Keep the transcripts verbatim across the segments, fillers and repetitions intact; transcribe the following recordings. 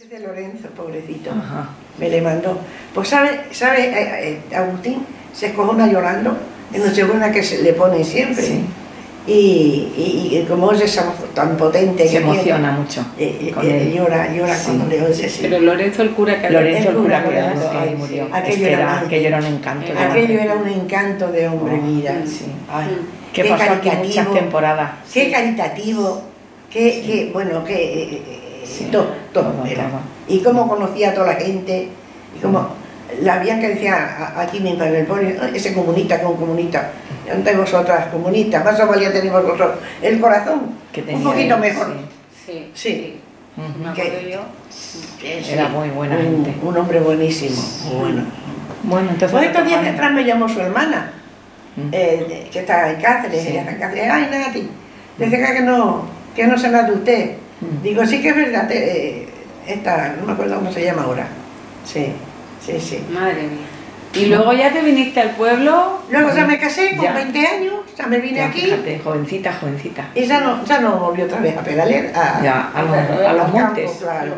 de Lorenzo, pobrecito. Ajá. Me le mandó. Pues sabe, sabe eh, eh, Agustín se escojona llorando en Nochebuena, que se le pone siempre. Sí. Y, y, y como oye esa voz tan potente, Se que emociona tiene, mucho. Eh, eh, llora, llora Sí. cuando le oye. Sí. Pero Lorenzo el cura que Lorenzo el cura que, cura, que ay, murió. sí. Es Aquello que era era, un- aquello era un encanto. de Aquello madre. era un encanto de hombre, Oh, mira. sí. Ay, Que qué pasó aquí caritativo, muchas temporadas. qué Sí. caritativo, qué, Sí. qué bueno, qué eh, eh, Sí. todo, todo, Todo, era. todo. Y cómo conocía a toda la gente, y cómo la habían que decía a- aquí mismo en el pueblo, ese comunista que es un comunista, ¿dónde vosotras comunistas? Más os valía tener vosotros el corazón, Que un tenía poquito él, mejor. Sí, Sí. Ujú. me acuerdo Que- yo. Que sí, Era muy buena un, gente. un hombre buenísimo, muy bueno. Bueno, entonces. Pues estos días retomando. atrás me llamó su hermana, Mm. eh, que está en Cáceres, Sí. ella está en Cáceres. Ay, Nati, dice que no, que no se nada de usted. Mm. Digo, sí que es verdad, te- eh, esta, no me acuerdo cómo se llama ahora. Sí, sí, sí. Madre mía. Y luego ya te viniste al pueblo. Luego ya me casé con Ya. veinte años, ya me vine Ya, aquí fíjate, jovencita, jovencita. y ya no, ya no volví otra vez a pedalear, a, Ya, a los, al a los al campo, montes. claro.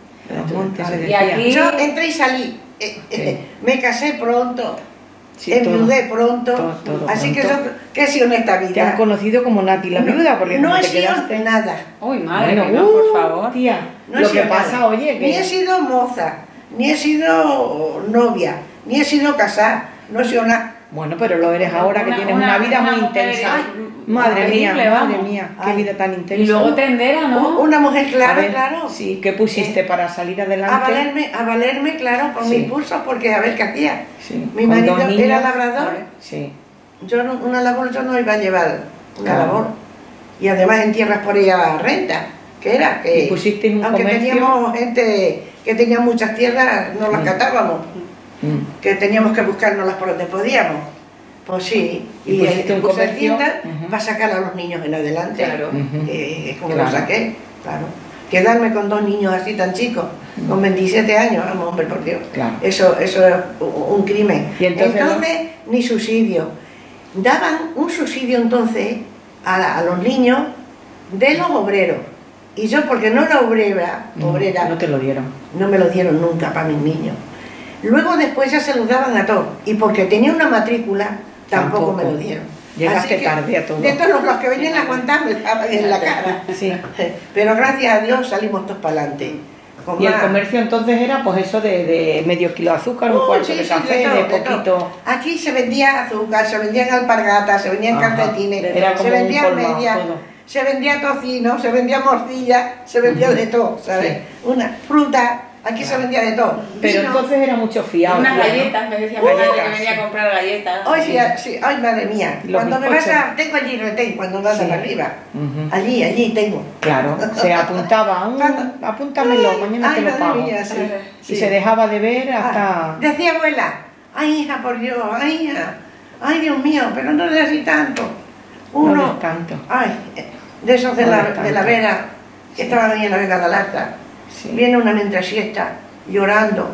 A los montes se Y decía. aquí- Yo entré y salí, eh, eh, me casé pronto, Sí, todo. enviudé pronto, todo, todo así pronto. que yo, ¿qué he sido en esta Te han vida? conocido como Nati la viuda, porque no como he te sido quedaste. nada. Uy, madre, Bueno, que no, uh, por favor. Tía, No he lo que sido pasa, nada. oye, Ni he que. sido moza, ni he sido novia, ni he sido casada, no he sido nada. Bueno, pero lo eres ahora, que Una- tienes una- una vida una muy mujer intensa. ay, Madre mía, increíble, madre vamos. mía, qué Ay. vida tan intensa. Y luego tendera, ¿no? Una mujer, claro, A ver, claro. Sí, ¿qué pusiste Eh, para salir adelante? A valerme, a valerme, claro, por Sí. mis pulsos, porque a ver qué hacía. Sí, Mi con marido dos era niños. labrador. Sí. Yo no- una labor yo no iba a llevar, una Claro. labor. Y además en tierras por ella renta, que era que ¿Y pusisteis un aunque comercio? teníamos gente que tenía muchas tierras, no las Mm. catábamos, Mm. que teníamos que buscárnoslas por donde podíamos. Pues sí, ¿Y y, pusiste eh, un puse comercio? tienda Ujú. para sacar a los niños en adelante. Claro. Ujú. que es como Claro. lo saqué, claro. Quedarme con dos niños así tan chicos, con veintisiete años, vamos, hombre, por Dios. Claro. Eso, eso es un crimen. Y entonces ni subsidio. Daban un subsidio entonces a, la- a los niños de los obreros. Y yo, porque no era obrera, No, obrera, no te lo dieron. no me lo dieron nunca para mis niños. Luego después ya se los daban a todos. Y porque tenía una matrícula, tampoco, Tampoco. me lo dieron. Llegaste Así que, tarde a todo. de todos los que venían a aguantar me daban en la cara. Sí. Pero gracias a Dios salimos todos para adelante. Y el comercio entonces era pues eso de, de medio kilo de azúcar, un Oh, cuarto sí, de sí, café, de, todo, de poquito. todo. Aquí se vendía azúcar, se vendían alpargatas, se vendían Ajá. calcetines, Era como se un vendían colmado, medias, todo. se vendía tocino, se vendía morcilla, se vendía de todo, ¿sabes? Sí. Una fruta, aquí se vendía de todo. Pero Vino. entonces era mucho fiado. Unas ¿no? galletas, me decía mi madre Galletas, que venía sí. a comprar galletas. Ay, sí, sí, ay, madre mía, Los cuando me vas bizcochos. a... Tengo allí retén, cuando vas Sí. a arriba. Ujú. Allí, allí tengo. Claro, se apuntaba, un, Cuando- apúntamelo, Ay, mañana ay, te lo madre pago. mía, sí, Y sí. se dejaba de ver hasta... Ah, decía abuela, ay hija, por Dios, ay hija, ay Dios mío, pero no le así tanto. Uno, No des tanto. ay, de esos de, No la, des tanto. de la vera, que Sí. estaban ahí en la Vega de Alarza, Sí. viene una mientras siesta, llorando.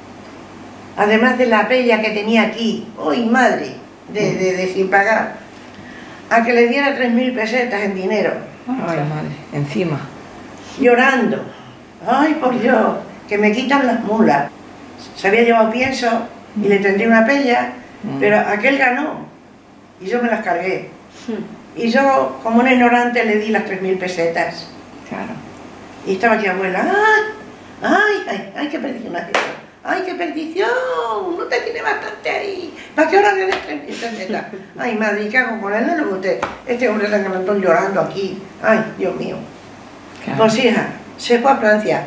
Además de la pella que tenía aquí, ¡ay madre! De, de, de sin pagar, a que le diera tres mil pesetas en dinero, Ay, madre, encima. llorando. ¡Ay, por Dios! Que me quitan las mulas. Se había llevado pienso y le tendría una pella, Mm. pero aquel ganó y yo me las cargué. Y yo, como una ignorante, le di las tres mil pesetas. Claro. Y estaba aquí abuela, ¡ay! ¡Ay! ¡Ay! ¡Ay, qué perdición! ¡Ay, qué perdición! No te tiene bastante ahí. ¿Para qué hora le des tres mil pesetas? ¡Ay, madre! ¿Y qué hago con él? No lo usted. Este hombre tan grandón llorando aquí. ¡Ay, Dios mío! Claro. Pues hija, se fue a Francia.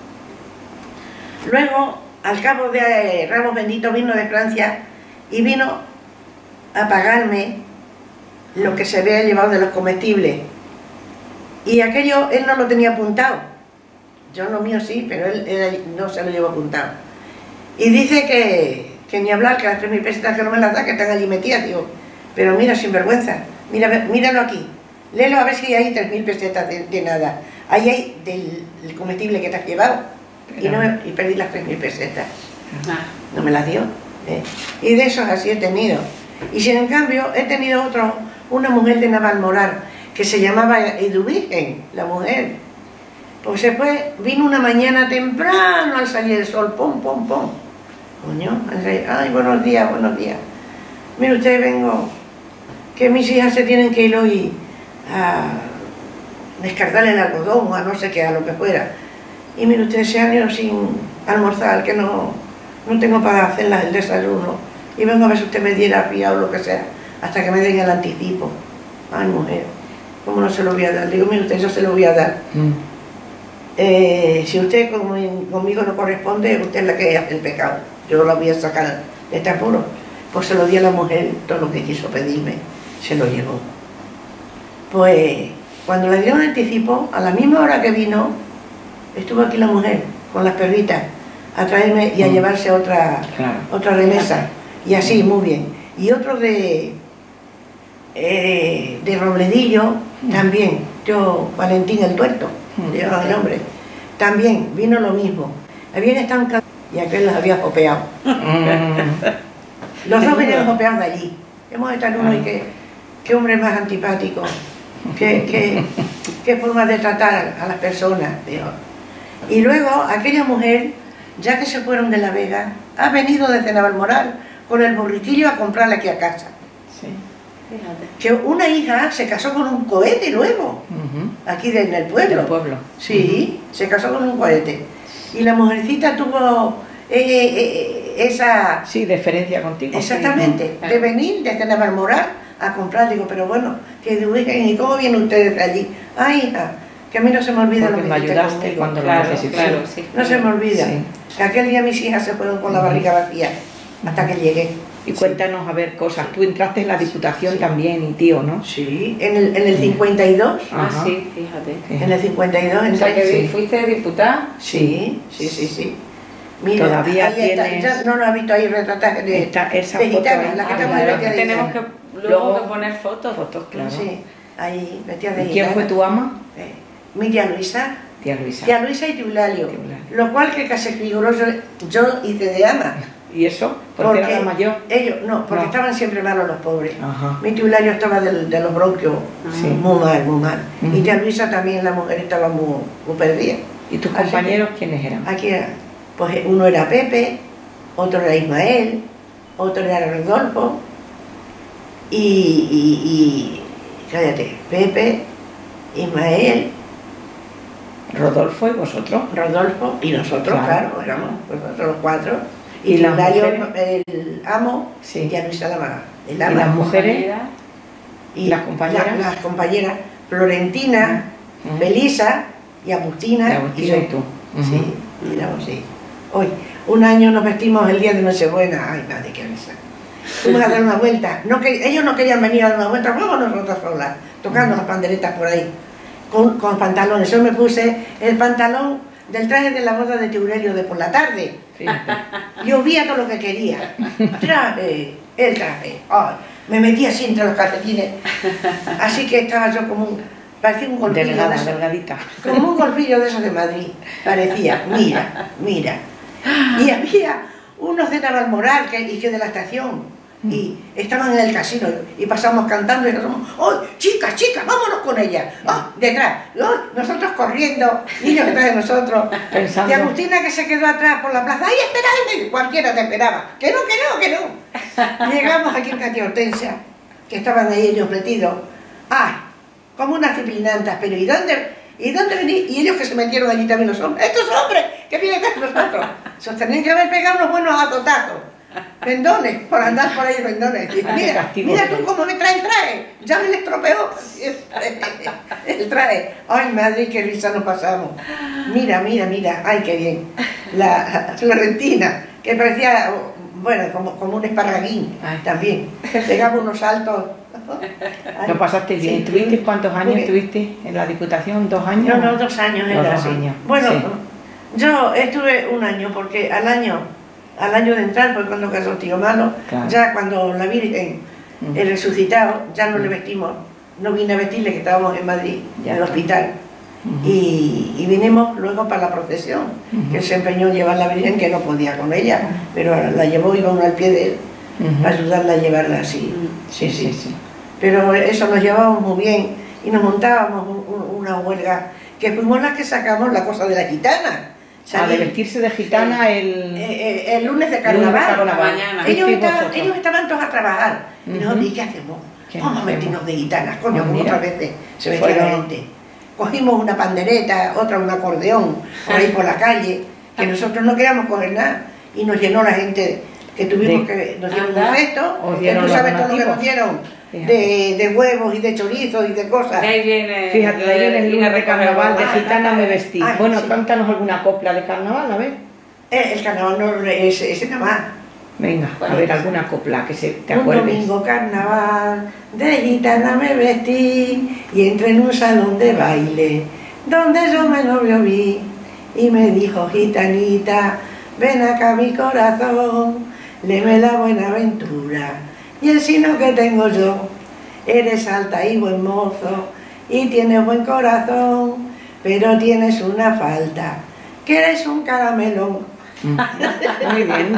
Luego, al cabo de eh, Ramos Bendito, vino de Francia y vino a pagarme lo que se había llevado de los comestibles. Y aquello él no lo tenía apuntado. Yo lo mío sí, pero él, él no se lo llevó apuntado. Y dice que, que ni hablar, que las tres mil pesetas que no me las da, que están allí metidas. Digo, pero mira, sinvergüenza, mira, míralo aquí. Léelo a ver si hay tres mil pesetas de, de nada. Ahí hay del, del comestible que te has llevado. Y, no me, y perdí las tres mil pesetas. Ah, No me las dio. ¿eh? Y de esos así he tenido. Y sin en cambio he tenido otro, una mujer de Navalmoral, que se llamaba Eduvirgen, la mujer. Pues después vino una mañana temprano al salir el sol, pum, pum, pum. Coño, ay, buenos días, buenos días. Mire usted, vengo, que mis hijas se tienen que ir hoy a descartar el algodón o a no sé qué, a lo que fuera. Y mire usted, se han ido sin almorzar, que no, no tengo para hacer el desayuno. Y vengo a ver si usted me diera pía o lo que sea, hasta que me den el anticipo. Ay, mujer, ¿cómo no se lo voy a dar? Digo, mire usted, yo se lo voy a dar. Mm. Eh, si usted conmigo no corresponde, usted es la que hace el pecado. Yo la voy a sacar de este apuro. Pues se lo di a la mujer, todo lo que quiso pedirme, se lo llevó. Pues cuando le dieron anticipo, a la misma hora que vino, estuvo aquí la mujer con las perritas a traerme y a llevarse otra, claro. otra remesa. Y así, muy bien. Y otro de, eh, de Robledillo, también, yo, Valentín el Tuerto, le llamaban el nombre, también vino lo mismo. Habían estado en y aquel los había jopeado. Los dos venían jopeando allí. Hemos estado en uno y qué, qué hombre más antipático, qué, qué, qué forma de tratar a las personas. Digo. Y luego aquella mujer, ya que se fueron de La Vega, ha venido desde Navalmoral con el burriquillo a comprarle aquí a casa. Sí. Fíjate. Que una hija se casó con un cohete luego, uh-huh. aquí en el pueblo. Del pueblo. Sí, uh-huh. se casó con un cohete. Y la mujercita tuvo eh, eh, esa... Sí, deferencia contigo. Exactamente, sí. de venir desde Navalmoral a comprar. Digo, pero bueno, que digan, ¿y cómo vienen ustedes de allí? Ay, hija, que a mí no se me olvida porque lo que me ayudaste conmigo. Cuando claro, lo necesité. Claro, sí, no claro. se me olvida. Sí. Que aquel día mis hijas se fueron con la barriga vacía, hasta que llegué. Y cuéntanos, a ver, cosas. Tú entraste en la Diputación sí. también, y tío, ¿no? Sí, en el, en el cincuenta y dos. Ah, sí, fíjate. Sí. En el cincuenta y dos entré. O sea, que sí. ¿fuiste diputada? Sí, sí, sí, sí. Mira, todavía ahí tienes... está, ya no lo has visto ahí retratadas de, Esta, esa de gitanas, foto, la que ah, estamos claro, vestidas que de tenemos gitana. que luego que poner fotos. Fotos, claro. Sí, ahí vestidas de ¿Y quién gitana. fue tu ama? Eh, mi tía Luisa. Tía Luisa. Tía Luisa y Tiulalio. Lo cual que casi figuró yo, yo hice de ama. ¿Y eso? ¿Por Porque qué era mayor? Ellos, no, porque no. estaban siempre malos los pobres. Ajá. Mi Tiulario estaba de, de los bronquios, sí. muy mal, muy mal. Uh-huh. Y tía Luisa también, la mujer estaba muy, muy perdida. ¿Y tus Así compañeros que, quiénes eran? Aquí era, pues uno era Pepe, otro era Ismael, otro era Rodolfo, y, y, y cállate, Pepe, Ismael, Rodolfo y vosotros. Rodolfo y nosotros, claro, claro éramos pues, nosotros los cuatro. Y, ¿Y las Dario, el amo, sí. y a Luisa la maga. ¿Y las mujeres? Y las compañeras. La, las compañeras, Florentina, uh-huh. Belisa y Agustina. Y Agustina y, y tú. Uh-huh. Sí, miramos, sí. Hoy, un año nos vestimos el día de Nochebuena. Ay, madre, qué risa. Fuimos a dar una vuelta. No, que, ellos no querían venir a dar una vuelta, vamos nosotros solas, tocando uh-huh. las panderetas por ahí. Con, con pantalones. Yo me puse el pantalón del traje de la boda de Tiurelio de por la tarde. Fíjate. Llovía todo lo que quería. Traje, el traje. Oh, me metí así entre los calcetines. Así que estaba yo como un... Parecía un golfillo Delgada, de esos. delgadita. Como un golfillo de esos de Madrid. Parecía, mira, mira. Y había unos de Navalmoral que, y que de la estación. Y estaban en el casino y pasamos cantando y nosotros, ¡oh, chicas, chicas, vámonos con ellas! ¡Oh, detrás! ¡Oh, nosotros corriendo! Niños detrás de nosotros. Pensando. Y Agustina que se quedó atrás por la plaza, ¡ay, esperadme! Cualquiera te esperaba. ¡Que no, que no, que no! Llegamos aquí en Catia Hortensia, que estaban ahí ellos metidos. ¡Ay! Como unas disciplinantas, pero ¿y dónde? ¿Y dónde venís? Y ellos que se metieron allí también los hombres. ¡Estos hombres que vienen con nosotros! Se tenían que haber pegado unos buenos azotazos. Pendones, por andar por ahí pendones. Mira, mira tú cómo me trae el traje. Ya me le estropeó el traje. Ay, madre, qué risa nos pasamos. Mira, mira, mira. Ay, qué bien. La Florentina, que parecía, bueno, como, como un esparraguín. Ay. También. Pegaba unos saltos. Ay, ¿lo pasaste bien? Sí. ¿Tuviste cuántos años estuviste en la Diputación? ¿Dos años? No, no, dos años. Era dos así. años. Bueno, sí. Yo estuve un año, porque al año... Al año de entrar, fue cuando casó tío Malo, claro. Ya cuando la Virgen, uh-huh. el resucitado, ya no le vestimos, no vine a vestirle, que estábamos en Madrid, ya en el hospital. Uh-huh. y, y vinimos luego para la procesión, uh-huh. que se empeñó en llevar la Virgen, que no podía con ella, uh-huh. pero la llevó, iba uno al pie de él, uh-huh. para ayudarla a llevarla así. Uh-huh. Sí, sí, sí. Pero eso nos llevábamos muy bien, y nos montábamos un, un, una huelga, que fuimos las que sacamos la cosa de la gitana. Ah, de vestirse de gitana el... Eh, eh, el lunes de lunes de carnaval. carnaval. mañana. Ellos Fuisteis estaban, vosotros. ellos estaban todos a trabajar. Y Ujú. nosotros, ¿y qué hacemos? ¿Qué Vamos a hacemos? vestirnos de gitanas, coño, Ah, como mira. otras veces se vestía la Fueron- gente. Cogimos una pandereta, otra un acordeón, por ahí por la calle, que nosotros no queríamos coger nada. Y nos llenó la gente, que tuvimos De- que... Nos dieron Anda. un cesto, Os que dieron tú los sabes todo lo que donativos. nos dieron. Fíjate. De, de huevos y de chorizos y de cosas. De ahí viene. Fíjate, de ahí viene el lunes de carnaval, de Ah, gitana ah, me ah, vestí. ah, Bueno, sí. cántanos alguna copla de carnaval, a ver. Eh, el carnaval no es ese nada más. Venga, a Bueno, ver alguna copla que se te Un acuerdes. domingo carnaval, de gitana me vestí y entré en un salón de baile, donde yo me novio vi y me dijo, gitanita, ven acá mi corazón, léeme la buena aventura y el sino que tengo yo. Eres alta y buen mozo y tienes buen corazón, pero tienes una falta, que eres un caramelón. Mm. Muy bien.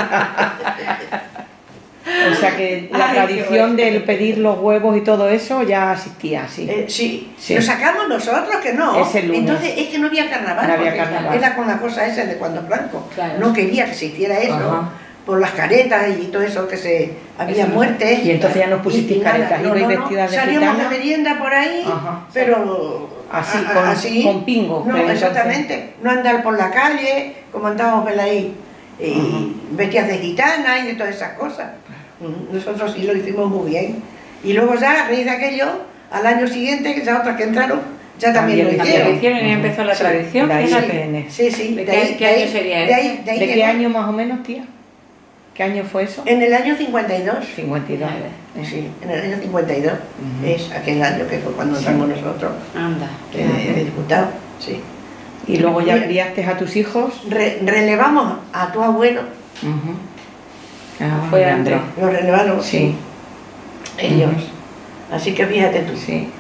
O sea que la Ay, tradición qué del pedir los huevos y todo eso ya existía, sí. Eh, sí. Sí. Lo sacamos nosotros, que no. Ese lunes. Entonces es que no había carnaval. No había porque carnaval. Era con la cosa esa de cuando Franco Claro. no quería que se hiciera eso, Ajá. por las caretas y todo eso, que se había Eso no. muertes. Y entonces ya no pusisteis y nada. caretas, No, ibais no, no. vestidas de Salíamos gitana. de merienda por ahí, Ajá. pero Así, a- a- con- así. con pingo, No, pero entonces- exactamente. No andar por la calle, como andábamos por ahí, y vestidas de gitana y de todas esas cosas. Mm, Nosotros sí lo hicimos muy bien. Y luego ya, a raíz de aquello, al año siguiente, que ya otras que entraron, ya también, También lo lo También lo hicieron. hicieron y empezó la Sí. tradición, De ahí fíjate. viene. Sí, sí. ¿De de qué- ahí- qué de ahí- año sería de ese? ahí- de ahí ¿De qué llegó. año más o menos, tía? ¿Qué año fue eso? En el año cincuenta y dos. cincuenta y dos. Vale. Eh. Sí, en el año cincuenta y dos. Ujú. Es aquel año que fue cuando Sí. entramos nosotros Anda. de, de diputado. Sí. Y luego ya Mira. criaste a tus hijos. Re- relevamos a tu abuelo, Ujú. Ah, Fue Leandro. antes. lo relevaron Sí, ellos. Ujú. Así que fíjate tú. sí.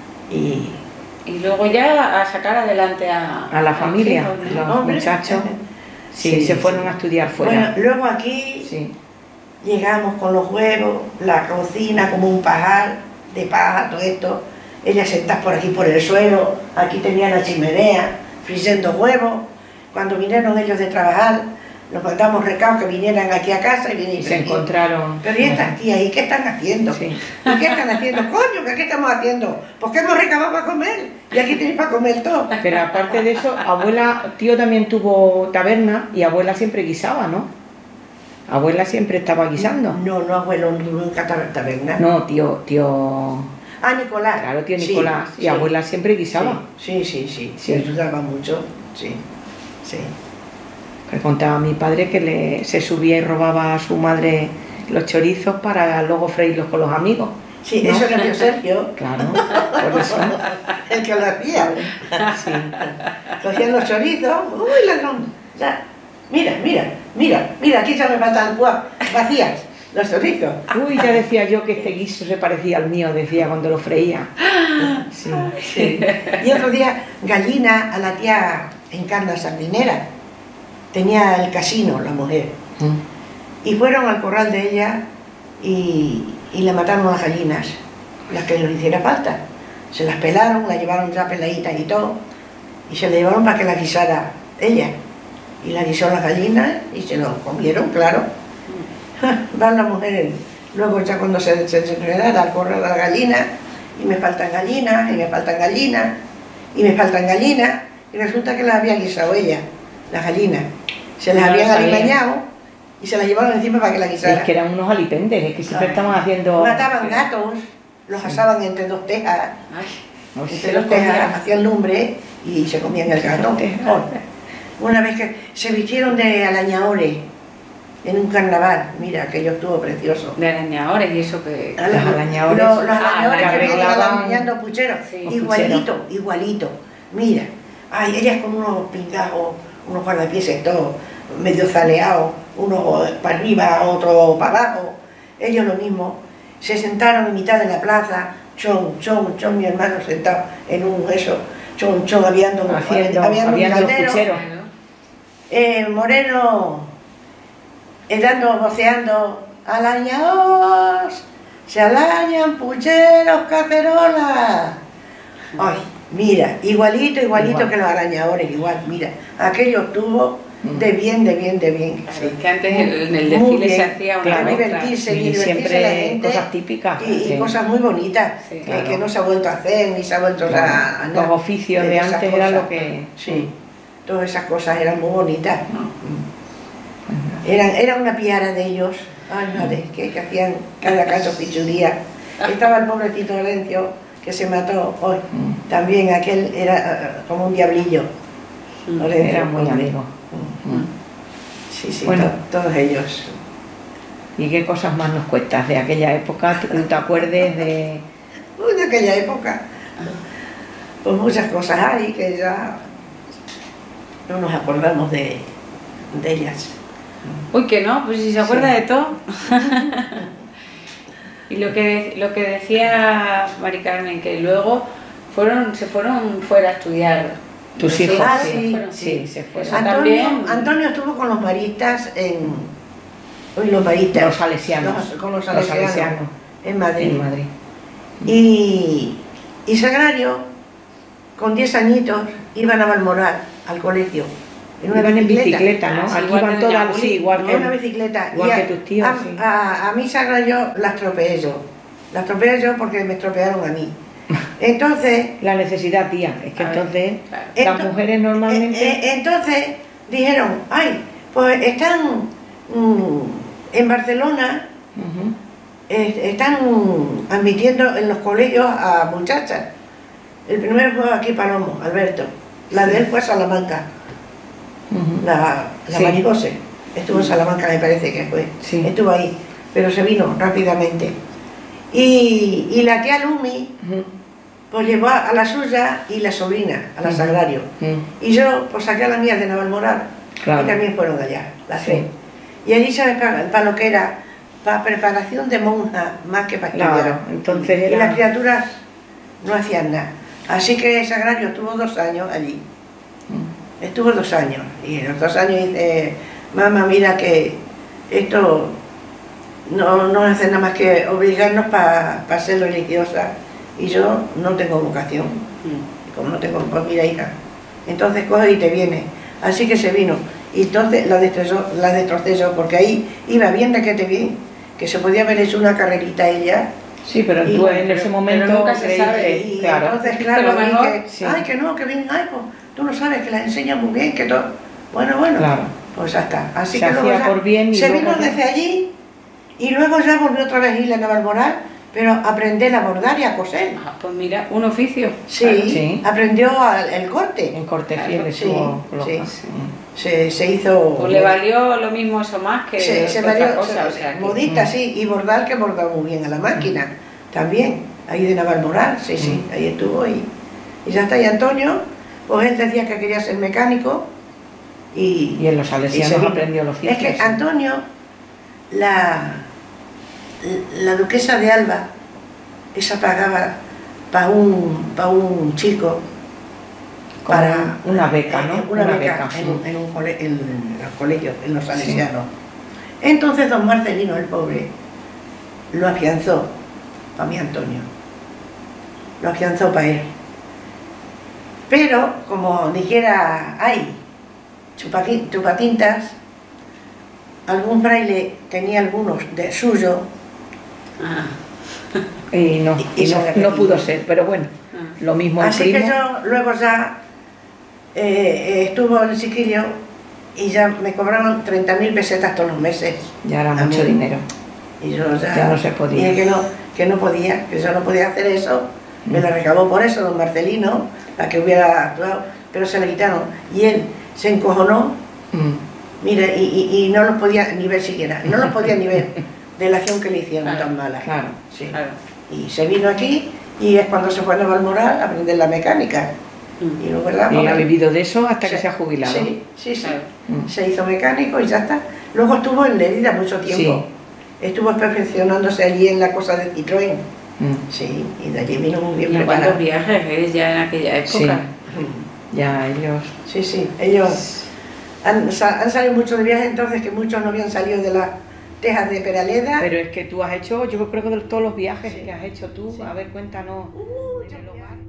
Y Y luego ya a sacar adelante a, A la familia, los hijos, ¿no? los Hombre. muchachos. Sí, Sí, se sí. fueron a estudiar bueno, fuera. luego aquí Sí. llegamos con los huevos, la cocina como un pajar de paja, todo esto. Ellas sentadas por aquí por el suelo, aquí tenía la chimenea, friendo huevos. Cuando vinieron ellos de trabajar, los mandamos recados que vinieran aquí a casa y vinieron. Y se encontraron. Pero ¿y estas tías? ¿Y qué están haciendo? Sí. ¿Y qué están haciendo? Coño, ¿qué, qué estamos haciendo? ¿Por qué hemos recabado para comer? Y aquí tenéis para comer todo. Pero aparte de eso, abuela, tío también tuvo taberna y abuela siempre guisaba, ¿no? Abuela siempre estaba guisando. No, no, abuelo, nunca tab- taberna. No, tío, tío. Ah, Nicolás. Claro, tío Sí, Nicolás. Y sí. abuela siempre guisaba. Sí, sí, sí, Sí. sí, ayudaba mucho, sí, sí. Que contaba mi padre que le, se subía y robaba a su madre los chorizos para luego freírlos con los amigos. Sí, ¿No? eso era tío Sergio, Claro, por eso. el que lo hacía. Sí. Cogían los chorizos, uy, ladrón, ya, mira, mira, mira, mira, aquí ya me faltan cua- vacías, los chorizos. Uy, ya decía yo que este guiso se parecía al mío, decía cuando lo freía. Sí. Sí. Y otro día, gallina a la tía Encarna Sardinera, tenía el casino la mujer, Mm. y fueron al corral de ella y, y le mataron las gallinas, las que les hiciera falta. Se las pelaron, las llevaron ya peladitas y todo, y se la llevaron para que la guisara ella. Y la guisó las gallinas y se lo comieron, claro. Van las mujeres, luego ya cuando se, se, se enredara al corral de las gallinas, y me faltan gallinas, y me faltan gallinas, y me faltan gallinas, y resulta que las había guisado ella, las gallinas. Se las No lo habían sabía. alimañado y se las llevaron encima para que la guisara. Es que eran unos alipendes, es que siempre estaban haciendo. Mataban gatos, los Sí. asaban entre dos tejas, Ay, No sé. entre dos tejas, hacían lumbre y se comían el gato. Tejas. Una vez que se vistieron de alañadores en un carnaval, mira, aquello estuvo precioso. de arañadores y eso que... A Los alañadores. Los, los Ah, alañadores que que vienen arreglaban- alañando pucheros, Sí. igualito, igualito. Mira, ay, ellas con unos pingajos, unos guardapieses todos, medio zaleados, uno para arriba, otro para abajo, ellos lo mismo. Se sentaron en mitad de la plaza, chon, chon, chon, mi hermano sentado en un eso, chon, chon, aviando, Haciendo, aviando un aviando los caldero. pucheros. Eh, Moreno, eh, dando, voceando, alañaos, se alañan pucheros, cacerolas. Ay, Mira, igualito, igualito Igual. que los arañadores, igual, mira, aquello estuvo de bien, de bien, de bien. Claro, es que antes en el Muy desfile se bien. hacía una Claro. mezcla. divertirse, Y divertirse siempre la gente, cosas típicas, y, y sí. cosas muy bonitas, Sí, que, claro. que no se ha vuelto a hacer, ni se ha vuelto Claro. a, a Los nada. oficios de esas antes era cosas. lo que... Sí, todas esas cosas eran muy bonitas. Eran, era una piara de ellos, ay madre, que, que hacían cada caso pichuría. Estaba el pobrecito Lorenzo, que se mató hoy, Mm. también aquel era eh, como un diablillo. Mm. Lorenzo, Era muy hombre. amigo. Mm. Sí, sí, Bueno. to- todos ellos. ¿Y qué cosas más nos cuentas de aquella época? ¿Tú te acuerdes de...? Uy, de aquella época, pues muchas cosas hay que ya no nos acordamos de, de ellas. Uy, que no, pues si se acuerda Sí. de todo. Y lo que, lo que decía Mari Carmen, que luego fueron, se fueron fuera a estudiar. Tus Los hijos, Ah, sí, sí, fueron, sí, se fueron. Eso Antonio, también. Antonio estuvo con los maristas en... Uy, los maristas. Los salesianos. Los- con los Los salesianos, salesianos. en Madrid. En Madrid. Y, y Sagrario, con diez añitos, iban a Balmoral, al colegio. Iban en bicicleta, ¿no? Ah, sí, Aquí igual iban que Doña todas, Juli. sí, igual En que... una bicicleta. igual Y a, que tus tíos, a, sí. a, a mí Sagrario la estropeé yo. La estropeé yo porque me estropearon a mí. Entonces, La necesidad, tía, es que A ver, entonces claro. las Ento- mujeres normalmente... Eh, eh, entonces dijeron, ay, pues están mm, en Barcelona, Ujú. eh, están admitiendo en los colegios a muchachas. El primero fue aquí Palomo, Alberto. La de él fue Salamanca, Ujú. la, la Sí. Mari José. Estuvo en Salamanca, me parece que fue. Sí. Estuvo ahí, pero se vino rápidamente. Y, y la tía Lumi, Ujú. pues llevó a la suya y la sobrina, a la Ujú. Sagrario. Ujú. Y yo, pues saqué a las mías de Navalmoral, Claro. y también fueron allá, las Sí. tres. Y allí se para, para lo que era, para preparación de monja, más que para Claro, estudiar. entonces Y era- las criaturas no hacían nada. Así que Sagrario estuvo dos años allí. Ujú. Estuvo dos años. Y en los dos años dice, mamá, mira que esto no, no hace nada más que obligarnos para ser religiosa. Y yo no tengo vocación. Mm. Como no tengo, pues mira, hija, entonces coge y te viene. Así que se vino. Y entonces la destrozó, la destrocé yo, porque ahí iba bien de que te bien, que se podía haber hecho una carrerita ella. Sí, pero Y tú bueno, en pero- ese pero momento nunca se creíste, sabe, Y claro. entonces, Que claro, lo mejor- dije, sí. ay, que no, que bien, ay, pues tú no sabes que la enseña muy bien, que todo. Bueno, bueno, Claro. pues ya está. Así Se que luego hacía ya por bien y se luego vino ya- desde allí y luego ya volvió otra vez a ir a Navalmoral, pero aprender a bordar y a coser. Ah, pues mira, un oficio. Sí, Claro. Sí. aprendió al- el corte. En Cortefiel Claro, estuvo sí, loca. sí. Se, se hizo... Pues le valió lo mismo eso más que se, se otra valió- cosa. se- O sea, que- modista, Mm. sí, y bordar, que bordaba muy bien a la máquina, también, ahí de Navalmoral, sí, sí, Mm. ahí estuvo, y, y ya está, y Antonio, pues él decía que quería ser mecánico, y... Y en los y salesianos se vino. aprendió el oficio. Es que sí. Antonio, la, la duquesa de Alba, esa pagaba para un, pa un chico, Como para una beca, ¿no? eh, Una, beca, en, un- en un cole- en los colegios, en los salesianos. Entonces don Marcelino, el pobre, lo afianzó para mi Antonio. Lo afianzó para él. Pero, como dijera, ay, chupaqui- chupatintas, algún fraile tenía algunos de suyo, Ah, Y no, Y- y y no, se no pudo repitió. ser, pero bueno, ah. lo mismo el así primo. que yo luego ya eh, eh, estuvo en el chiquillo y ya me cobraban treinta mil pesetas todos los meses. Ya era a mucho mí. dinero. Y yo ya, Ya no se podía. dije que no, que no podía, que yo no podía hacer eso. Me lo recabó por eso don Marcelino, la que hubiera actuado, pero se le quitaron. Y él se encojonó, Mm, mira, y, y- y no los podía ni ver siquiera, no los podía ni ver de la acción que le hicieron Claro, tan mala. claro. Sí. Claro. Y se vino aquí y es cuando se fue a Navalmoral a aprender la mecánica. Mm. Y luego la Y ha vivido de eso hasta que Sí, se ha jubilado. Sí, sí, sí. Claro. Mm. Se hizo mecánico y ya está. Luego estuvo en Lerida mucho tiempo. Estuvo perfeccionándose allí en la cosa de Citroën. Mm, Sí, y de allí vino muy bien Y preparado. cuántos viajes eh, ya en aquella Sí. época. Mm. Ya ellos. Sí, sí, ellos han, sa- han salido mucho de viaje entonces, que muchos no habían salido de las tejas de Peraleda. Pero es que tú has hecho, yo creo que de todos los viajes Sí. que has hecho tú, Sí. a ver, cuéntanos. Uh, en el hogar.